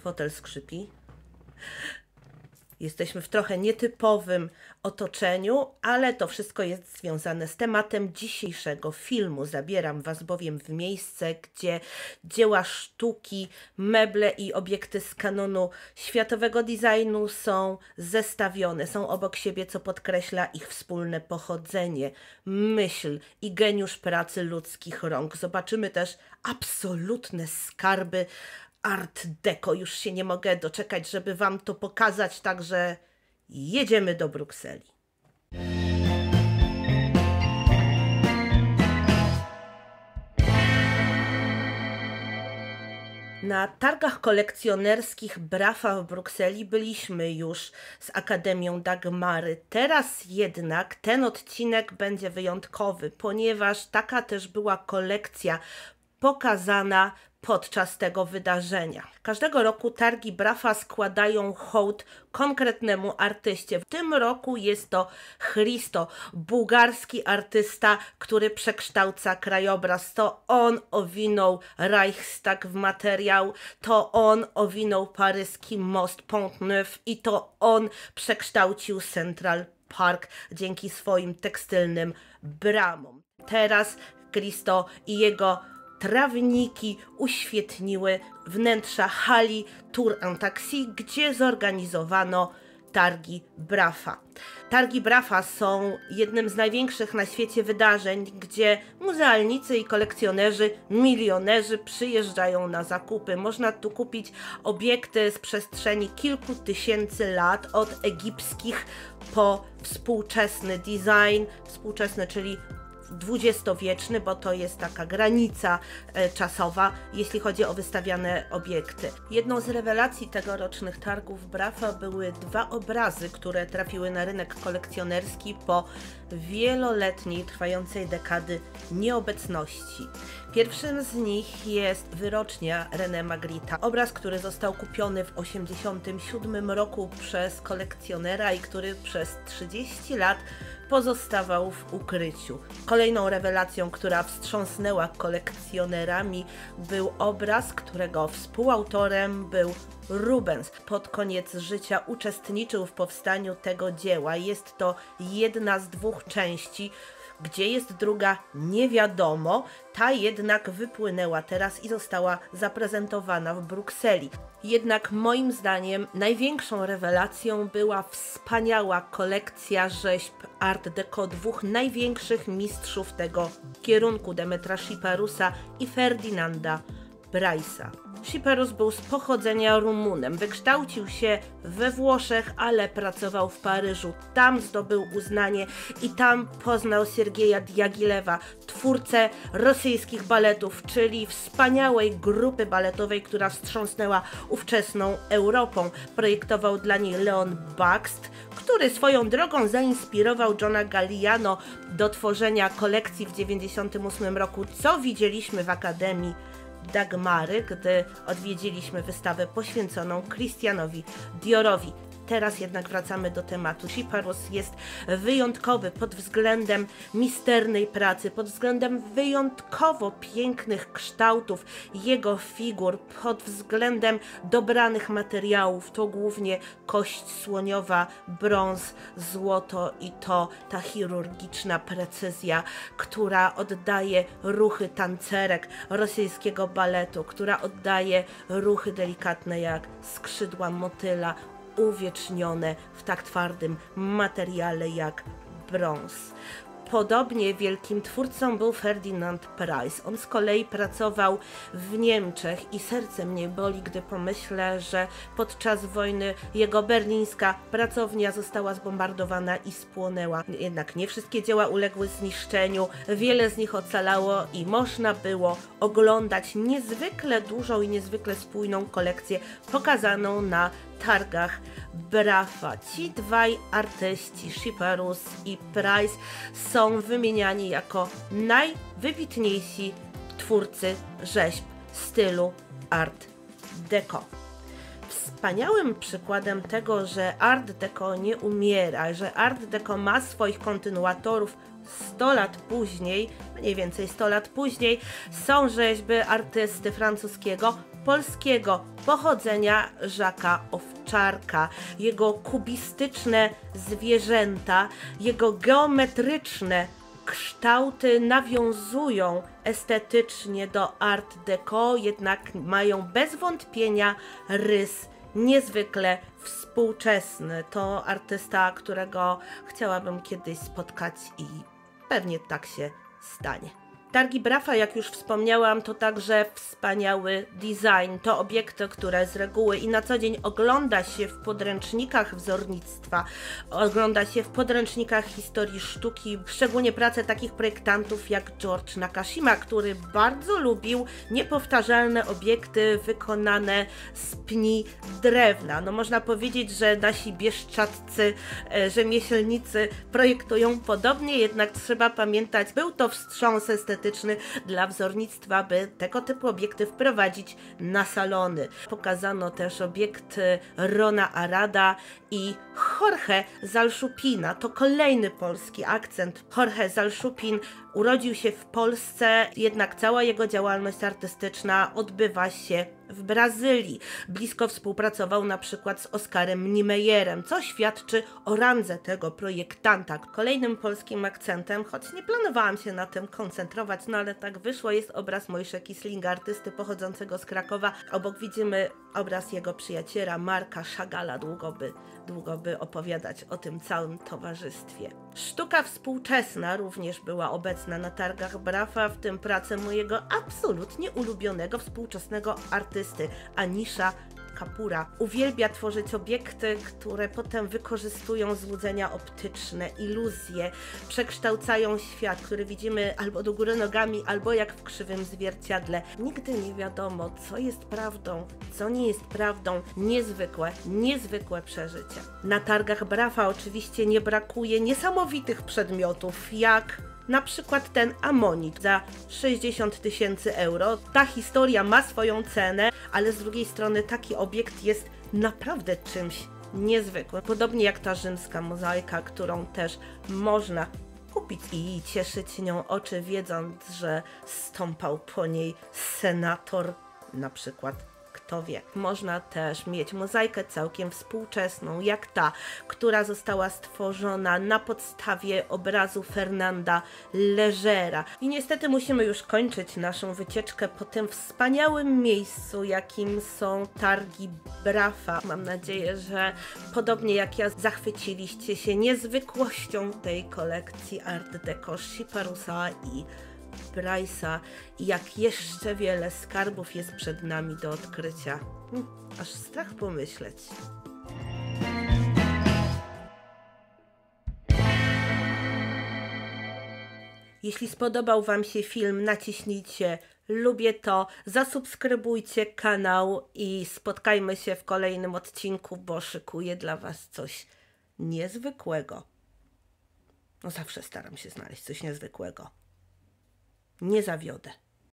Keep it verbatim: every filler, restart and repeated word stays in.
Fotel skrzypi. Jesteśmy w trochę nietypowym otoczeniu, ale to wszystko jest związane z tematem dzisiejszego filmu. Zabieram Was bowiem w miejsce, gdzie dzieła sztuki, meble i obiekty z kanonu światowego designu są zestawione, są obok siebie, co podkreśla ich wspólne pochodzenie, myśl i geniusz pracy ludzkich rąk. Zobaczymy też absolutne skarby Art Deco. Już się nie mogę doczekać, żeby Wam to pokazać, także jedziemy do Brukseli. Na targach kolekcjonerskich Brafa w Brukseli byliśmy już z Akademią Dagmary. Teraz jednak ten odcinek będzie wyjątkowy, ponieważ taka też była kolekcja pokazana podczas tego wydarzenia. Każdego roku targi Brafa składają hołd konkretnemu artyście. W tym roku jest to Hristo, bułgarski artysta, który przekształca krajobraz. To on owinął Reichstag w materiał, to on owinął paryski most Pont-Neuf i to on przekształcił Central Park dzięki swoim tekstylnym bramom. Teraz Hristo i jego trawniki uświetniły wnętrza hali Tour en Taxi, gdzie zorganizowano targi Brafa. Targi Brafa są jednym z największych na świecie wydarzeń, gdzie muzealnicy i kolekcjonerzy, milionerzy przyjeżdżają na zakupy. Można tu kupić obiekty z przestrzeni kilku tysięcy lat, od egipskich po współczesny design, współczesny, czyli dwudziestowieczny, bo to jest taka granica e, czasowa, jeśli chodzi o wystawiane obiekty. Jedną z rewelacji tegorocznych targów Brafa były dwa obrazy, które trafiły na rynek kolekcjonerski po wieloletniej, trwającej dekady nieobecności. Pierwszym z nich jest Wyrocznia René Magritta. Obraz, który został kupiony w tysiąc dziewięćset osiemdziesiątym siódmym roku przez kolekcjonera i który przez trzydzieści lat pozostawał w ukryciu. Kolejną rewelacją, która wstrząsnęła kolekcjonerami, był obraz, którego współautorem był Rubens. Pod koniec życia uczestniczył w powstaniu tego dzieła. Jest to jedna z dwóch części. Gdzie jest druga, nie wiadomo. Ta jednak wypłynęła teraz i została zaprezentowana w Brukseli. Jednak moim zdaniem największą rewelacją była wspaniała kolekcja rzeźb Art Deco dwóch największych mistrzów tego kierunku, Demetra Schiparusa i Ferdinanda Braissa. Schiparus był z pochodzenia Rumunem, wykształcił się we Włoszech, ale pracował w Paryżu. Tam zdobył uznanie i tam poznał Siergieja Diagilewa, twórcę rosyjskich baletów, czyli wspaniałej grupy baletowej, która wstrząsnęła ówczesną Europą. Projektował dla niej Leon Bakst, który swoją drogą zainspirował Johna Galliano do tworzenia kolekcji w tysiąc dziewięćset dziewięćdziesiątym ósmym roku, co widzieliśmy w Akademii Dagmary, gdy odwiedziliśmy wystawę poświęconą Christianowi Diorowi. Teraz jednak wracamy do tematu. Schiparus jest wyjątkowy pod względem misternej pracy, pod względem wyjątkowo pięknych kształtów jego figur, pod względem dobranych materiałów. To głównie kość słoniowa, brąz, złoto i to ta chirurgiczna precyzja, która oddaje ruchy tancerek rosyjskiego baletu, która oddaje ruchy delikatne jak skrzydła motyla, uwiecznione w tak twardym materiale jak brąz. Podobnie wielkim twórcą był Ferdinand Preiss. On z kolei pracował w Niemczech i serce mnie boli, gdy pomyślę, że podczas wojny jego berlińska pracownia została zbombardowana i spłonęła. Jednak nie wszystkie dzieła uległy zniszczeniu, wiele z nich ocalało i można było oglądać niezwykle dużą i niezwykle spójną kolekcję pokazaną na targach Brafa. Ci dwaj artyści, Schiparus i Preiss, są wymieniani jako najwybitniejsi twórcy rzeźb stylu Art Deco. Wspaniałym przykładem tego, że Art Deco nie umiera, że Art Deco ma swoich kontynuatorów sto lat później, mniej więcej sto lat później, są rzeźby artysty francuskiego polskiego pochodzenia Jacques'a Owczarka. Jego kubistyczne zwierzęta, jego geometryczne kształty nawiązują estetycznie do Art Deco, jednak mają bez wątpienia rys niezwykle współczesny. To artysta, którego chciałabym kiedyś spotkać i pewnie tak się stanie. Targi Brafa, jak już wspomniałam, to także wspaniały design. To obiekty, które z reguły i na co dzień ogląda się w podręcznikach wzornictwa, ogląda się w podręcznikach historii sztuki, szczególnie prace takich projektantów jak George Nakashima, który bardzo lubił niepowtarzalne obiekty wykonane z pni drewna. No można powiedzieć, że nasi bieszczadcy e, rzemieślnicy projektują podobnie, jednak trzeba pamiętać, był to wstrząs estetyczny dla wzornictwa, by tego typu obiekty wprowadzić na salony. Pokazano też obiekty Rona Arada i Jorge Zalszupina. To kolejny polski akcent. Jorge Zalszupin urodził się w Polsce, jednak cała jego działalność artystyczna odbywa się w Brazylii. Blisko współpracował na przykład z Oskarem Niemeyerem, co świadczy o randze tego projektanta. Kolejnym polskim akcentem, choć nie planowałam się na tym koncentrować, no ale tak wyszło, jest obraz Mojsze Kislinga, artysty pochodzącego z Krakowa. Obok widzimy obraz jego przyjaciela Marka Chagalla. Długo by, długo by opowiadać o tym całym towarzystwie. Sztuka współczesna również była obecna na targach Brafa, w tym prace mojego absolutnie ulubionego współczesnego artysty Anisha Kapura. Uwielbia tworzyć obiekty, które potem wykorzystują złudzenia optyczne, iluzje, przekształcają świat, który widzimy albo do góry nogami, albo jak w krzywym zwierciadle. Nigdy nie wiadomo, co jest prawdą, co nie jest prawdą. Niezwykłe, niezwykłe przeżycie. Na targach Brafa oczywiście nie brakuje niesamowitych przedmiotów, jak na przykład ten amonit za sześćdziesiąt tysięcy euro. Ta historia ma swoją cenę, ale z drugiej strony taki obiekt jest naprawdę czymś niezwykłym. Podobnie jak ta rzymska mozaika, którą też można kupić i cieszyć nią oczy, wiedząc, że stąpał po niej senator, na przykład. Kto wie. Można też mieć mozaikę całkiem współczesną, jak ta, która została stworzona na podstawie obrazu Fernanda Legera. I niestety musimy już kończyć naszą wycieczkę po tym wspaniałym miejscu, jakim są targi Brafa. Mam nadzieję, że podobnie jak ja zachwyciliście się niezwykłością tej kolekcji Art Deco Schiparusa i Price'a i jak jeszcze wiele skarbów jest przed nami do odkrycia. Hm, aż strach pomyśleć. Jeśli spodobał Wam się film, naciśnijcie lubię to, zasubskrybujcie kanał i spotkajmy się w kolejnym odcinku, bo szykuję dla Was coś niezwykłego. No zawsze staram się znaleźć coś niezwykłego. Nie zawiodę.